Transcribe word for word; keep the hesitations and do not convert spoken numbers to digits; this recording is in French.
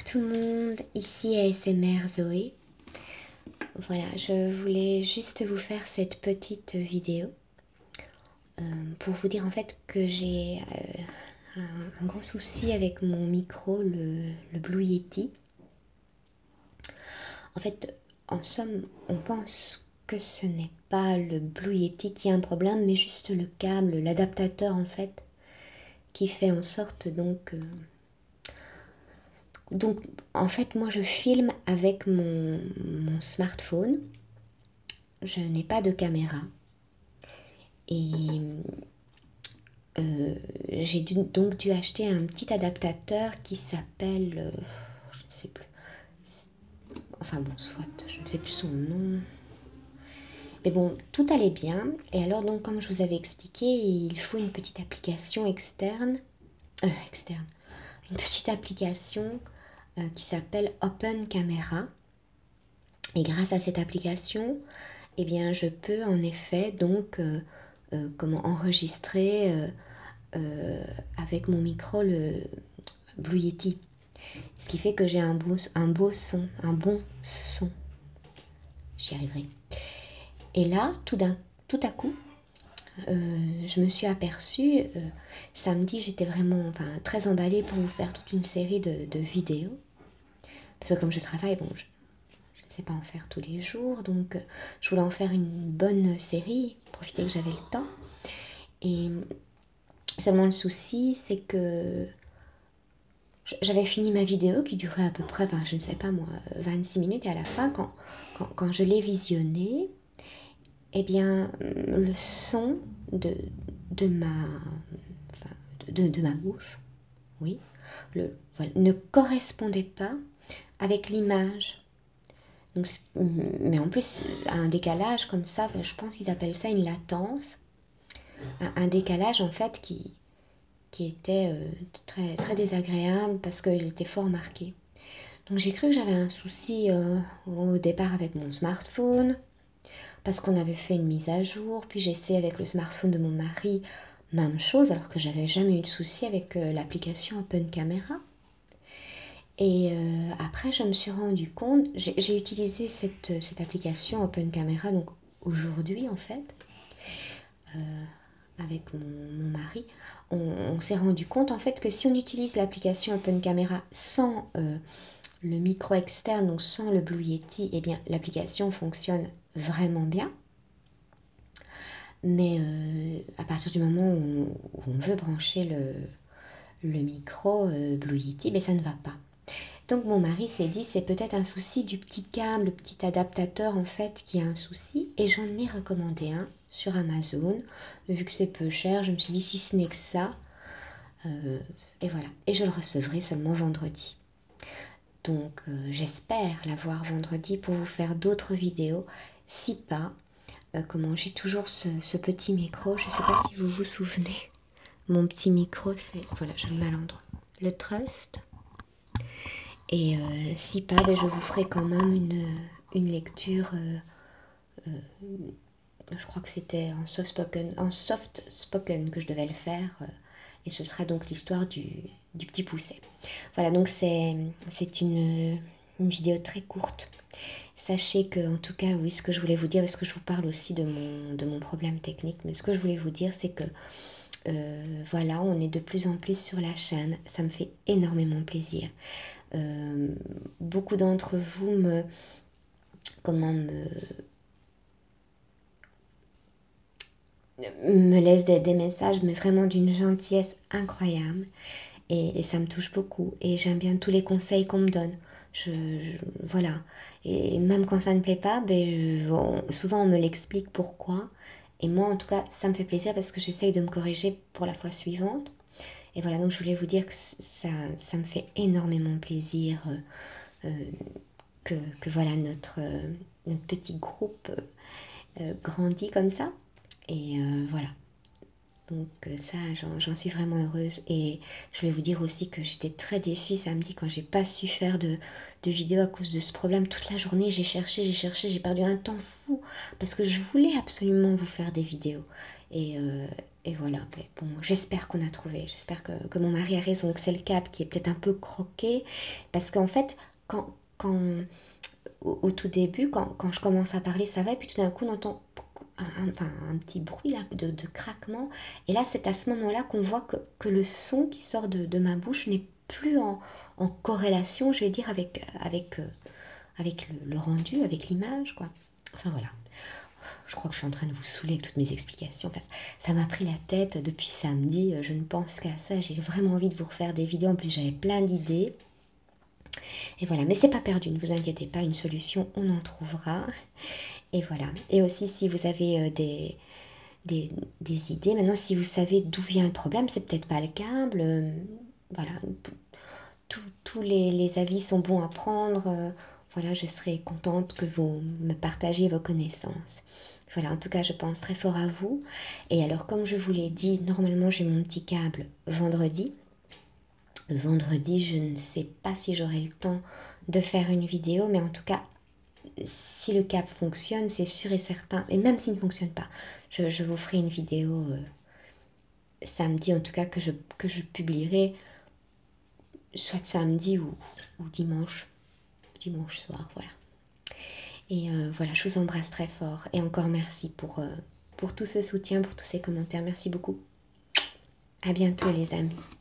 tout le monde, ici A S M R Zoé. Voilà, je voulais juste vous faire cette petite vidéo euh, pour vous dire en fait que j'ai euh, un, un gros souci avec mon micro, le, le Blue Yeti. En fait, en somme, on pense que ce n'est pas le Blue Yeti qui a un problème, mais juste le câble, l'adaptateur en fait, qui fait en sorte donc... Euh, Donc, en fait, moi, je filme avec mon, mon smartphone. Je n'ai pas de caméra. Et euh, j'ai dû, donc dû acheter un petit adaptateur qui s'appelle... Euh, je ne sais plus. Enfin bon, soit, je ne sais plus son nom. Mais bon, tout allait bien. Et alors, donc, comme je vous avais expliqué, il faut une petite application externe. Euh, externe. Une petite application euh, qui s'appelle Open Camera. Et grâce à cette application, eh bien, je peux en effet donc euh, euh, comment enregistrer euh, euh, avec mon micro le Blue Yeti. Ce qui fait que j'ai un beau, un beau son, un bon son. J'y arriverai. Et là, tout, d'un, tout à coup, euh, je me suis aperçue, euh, samedi, j'étais vraiment enfin, très emballée pour vous faire toute une série de, de vidéos. Parce que comme je travaille, bon, je, je ne sais pas en faire tous les jours, donc euh, je voulais en faire une bonne série, profiter que j'avais le temps. Et seulement le souci, c'est que j'avais fini ma vidéo qui durait à peu près, enfin, je ne sais pas moi, vingt-six minutes, et à la fin, quand, quand, quand je l'ai visionnée, eh bien, le son de, de, ma, enfin, de, de ma bouche, oui, le, voilà, ne correspondait pas avec l'image. Donc, mais en plus, un décalage comme ça, enfin, je pense qu'ils appellent ça une latence, un, un décalage en fait qui, qui était euh, très, très désagréable parce qu'il était fort marqué. Donc j'ai cru que j'avais un souci euh, au départ avec mon smartphone, parce qu'on avait fait une mise à jour, puis j'ai essayé avec le smartphone de mon mari, même chose, alors que j'avais jamais eu de souci avec euh, l'application Open Camera. Et euh, après, je me suis rendu compte, j'ai utilisé cette, cette application Open Camera, donc aujourd'hui en fait, euh, avec mon, mon mari, on, on s'est rendu compte en fait que si on utilise l'application Open Camera sans euh, le micro externe, donc sans le Blue Yeti, eh bien l'application fonctionne vraiment bien. Mais euh, à partir du moment où, où on veut brancher le, le micro euh, Blue Yeti, ben ça ne va pas. Donc mon mari s'est dit c'est peut-être un souci du petit câble, le petit adaptateur en fait qui a un souci, et j'en ai recommandé un sur Amazon. Vu que c'est peu cher, je me suis dit si ce n'est que ça, euh, et voilà. Et je le recevrai seulement vendredi. Donc euh, j'espère l'avoir vendredi pour vous faire d'autres vidéos. Si pas, euh, comment j'ai toujours ce, ce petit micro, je ne sais pas si vous vous souvenez. Mon petit micro, c'est, voilà, je le mets à l'endroit, le Trust. Et euh, si pas, ben, je vous ferai quand même une, une lecture, euh, euh, je crois que c'était en soft spoken, en soft spoken que je devais le faire, euh, et ce sera donc l'histoire du, du petit pousset. Voilà, donc c'est une, une vidéo très courte. Sachez que, en tout cas, oui, ce que je voulais vous dire, parce que je vous parle aussi de mon, de mon problème technique, mais ce que je voulais vous dire, c'est que euh, voilà, on est de plus en plus sur la chaîne. Ça me fait énormément plaisir. Euh, beaucoup d'entre vous me, comment me, me laissent des, des messages, mais vraiment d'une gentillesse incroyable. Et, et ça me touche beaucoup. Et j'aime bien tous les conseils qu'on me donne. Je, je, voilà. Et même quand ça ne plaît pas, ben, je, on, souvent on me l'explique pourquoi. Et moi, en tout cas, ça me fait plaisir parce que j'essaye de me corriger pour la fois suivante. Et voilà, donc je voulais vous dire que ça, ça me fait énormément plaisir euh, euh, que, que voilà notre, euh, notre petit groupe euh, grandit comme ça. Et euh, voilà. Donc ça, j'en suis vraiment heureuse. Et je vais vous dire aussi que j'étais très déçue samedi quand j'ai pas su faire de, de vidéo à cause de ce problème. Toute la journée, j'ai cherché, j'ai cherché, j'ai perdu un temps fou parce que je voulais absolument vous faire des vidéos. Et, euh, et voilà, ben, bon, j'espère qu'on a trouvé, j'espère que, que mon mari a raison, que c'est le câble qui est peut-être un peu croqué, parce qu'en fait, quand, quand au, au tout début, quand, quand je commence à parler, ça va, et puis tout d'un coup, on entend un, un- enfin, un petit bruit là, de, de craquement, et là, c'est à ce moment-là qu'on voit que, que le son qui sort de, de ma bouche n'est plus en, en corrélation, je vais dire, avec, avec, euh, avec le, le rendu, avec l'image, quoi. Enfin, voilà. Je crois que je suis en train de vous saouler avec toutes mes explications. Enfin, ça m'a pris la tête depuis samedi. Je ne pense qu'à ça. J'ai vraiment envie de vous refaire des vidéos. En plus, j'avais plein d'idées. Et voilà. Mais c'est pas perdu. Ne vous inquiétez pas. Une solution, on en trouvera. Et voilà. Et aussi, si vous avez euh, des, des, des idées, maintenant, si vous savez d'où vient le problème, c'est peut-être pas le câble. Euh, voilà. Tous les, les avis sont bons à prendre. Euh, voilà, je serai contente que vous me partagiez vos connaissances. Voilà, en tout cas, je pense très fort à vous. Et alors, comme je vous l'ai dit, normalement, j'ai mon petit câble vendredi. Vendredi, je ne sais pas si j'aurai le temps de faire une vidéo, mais en tout cas, si le câble fonctionne, c'est sûr et certain. Et même s'il ne fonctionne pas, je, je vous ferai une vidéo euh, samedi, en tout cas, que je, que je publierai soit samedi ou, ou dimanche. Dimanche soir, voilà. Et euh, voilà, je vous embrasse très fort. Et encore merci pour, euh, pour tout ce soutien, pour tous ces commentaires. Merci beaucoup. À bientôt les amis.